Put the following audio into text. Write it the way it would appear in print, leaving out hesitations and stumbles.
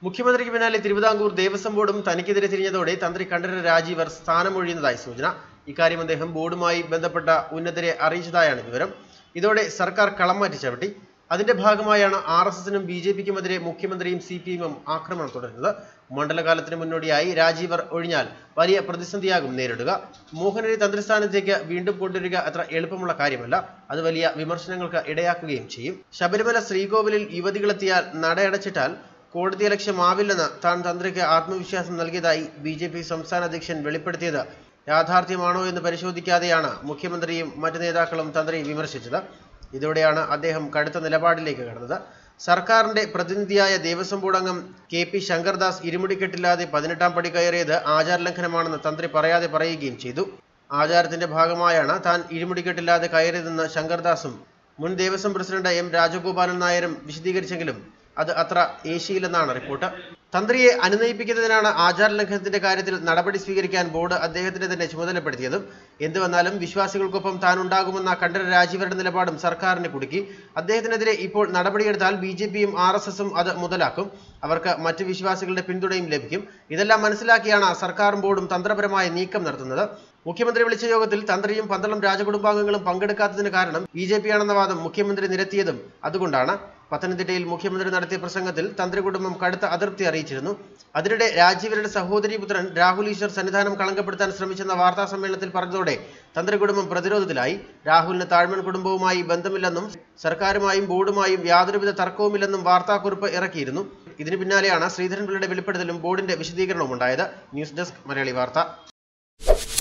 മുഖ്യമന്ത്രിക്ക് പിന്നാലെ തിരുവിതാംകൂർ ദേവസ്വം ബോർഡും തനിക്കെതിരെ തിരിഞ്ഞതോടെ തന്ത്രി കണ്ഠരര് രാജീവർ സ്ഥാനമൊഴിയുന്നതായി സൂചന. ഇക്കാര്യം അദ്ദേഹം ബോർഡുമായി ബന്ധപ്പെട്ട ഉന്നതരെ അറിയിച്ചതായാണ് വിവരം. ഇതോടെ സർക്കാർ കളം മാറ്റി ചവിട്ടി. അതിന്റെ ഭാഗമായാണ് RSSനും BJPക്കുമെതിരെ മുഖ്യമന്ത്രിയും CPMും ആക്രമണം തുടരുന്നത്. മണ്ഡലകാലത്തിന് മുന്നോടിയായി രാജീവർ ഒഴിഞ്ഞാൽ വലിയ പ്രതിസന്ധിയാകും നേരിടുക. മോഹനരെ തന്ത്രിസ്ഥാനത്തേക്ക് വീണ്ടും കൊണ്ടുവരിക അത്ര എളുപ്പമുള്ള കാര്യമല്ല. അത് വലിയ വിമർശനങ്ങൾക്ക് ഇടയാക്കുകയും ചെയ്യും. ശബരിമല ശ്രീകോവിലിൽ യുവതികളെത്തിയാൽ നടയടച്ചിട്ടാൽ കോടതിയലക്ഷ്യമാവില്ലെന്ന് താൻ തന്ത്രിക്ക് ആത്മവിശ്വാസം നൽകിയതായി BJP സംസ്ഥാന അധ്യക്ഷൻ വെളിപ്പെടുത്തിയത് യാഥാർത്ഥ്യമാണോ എന്ന് പരിശോധിക്കാതെയാണ് മുഖ്യമന്ത്രിയും മറ്റ് നേതാക്കളും തന്ത്രി വിമർശിച്ചത്. ഇതോടെയാണ് അദ്ദേഹം കടുത്ത നിലപാടിലേക്ക് കടന്നത്. സർക്കാരിന്റെ പ്രതിനിധിയായ ദേവസ്വം ബോർഡ് അംഗം KP ശങ്കർദാസ് ഇരുമുടിക്കെട്ടില്ലാതെ 18ാം പടി കയറിയത് ആചാരലംഘനമാണെന്ന് തന്ത്രി പറയാതെ പറയുകയും ചെയ്തു. ആചാരത്തിന്റെ ഭാഗമായാണ് താൻ ഇരുമുടിക്കെട്ടില്ലാതെ കയറിയതെന്ന് ശങ്കർദാസും മുൻ ദേവസ്വം പ്രസിഡന്റ് M രാജഗോപാലൻ നായരും വിശദീകരിച്ചെങ്കിലും അത് അത്ര ഏശിയില്ലെന്നാണ് റിപ്പോർട്ട്. തന്ത്രിയെ അനുനയിപ്പിക്കുന്നതിനാണ് ആചാരലംഘനത്തിന്റെ കാര്യത്തിൽ നടപടി സ്വീകരിക്കാൻ ബോർഡ് അദ്ദേഹത്തിന് തന്നെ ചുമതലപ്പെടുത്തിയതും. എന്തു വന്നാലും വിശ്വാസികൾക്കൊപ്പം താൻ ഉണ്ടാകുമെന്ന കണ്ഠരര് രാജീവരുടെ നിലപാടും സർക്കാരിനെ കുടുക്കി. അദ്ദേഹത്തിനെതിരെ ഇപ്പോൾ നടപടിയെടുത്താൽ BJPയും RSSും അത് മുതലാക്കും. അവർക്ക് മറ്റ് വിശ്വാസികളുടെ പിന്തുണയും ലഭിക്കും. ഇതെല്ലാം മനസ്സിലാക്കിയാണ് സർക്കാരും ബോർഡും തന്ത്രപരമായ നീക്കം നടത്തുന്നത്. മുഖ്യമന്ത്രി വിളിച്ച യോഗത്തിൽ തന്ത്രിയും 12 രാജകുടുംബാംഗങ്ങളും പങ്കെടുക്കാത്തതിന് കാരണം BJPയാണെന്ന വാദം മുഖ്യമന്ത്രി നിരത്തിയതും അതുകൊണ്ടാണ്. പത്തനംതിട്ടയിൽ മുഖ്യമന്ത്രി നടത്തിയ പ്രസംഗത്തിൽ തന്ത്രി കുടുംബം കടുത്ത അതൃപ്തി അറിയിച്ചിരുന്നു. അതിനിടെ രാജീവരുടെ സഹോദരി പുത്രൻ രാഹുൽ ഈശ്വർ സന്നിധാനം കളങ്കപ്പെടുത്താൻ ശ്രമിച്ചെന്ന വാർത്താ സമ്മേളനത്തിൽ പറഞ്ഞതോടെ തന്ത്രി കുടുംബം പ്രതിരോധത്തിലായി. രാഹുലിന് താഴ്മൺ കുടുംബവുമായി ബന്ധമില്ലെന്നും സർക്കാരുമായും ബോർഡുമായും യാതൊരുവിധ തർക്കവുമില്ലെന്നും വാർത്താക്കുറിപ്പ് ഇറക്കിയിരുന്നു. ഇതിന് പിന്നാലെയാണ് ശ്രീധരൻപിള്ളയുടെ വെളിപ്പെടുത്തലും ബോർഡിന്റെ വിശദീകരണവും ഉണ്ടായത്. ന്യൂസ് ഡെസ്ക് മലയാളി വാർത്ത.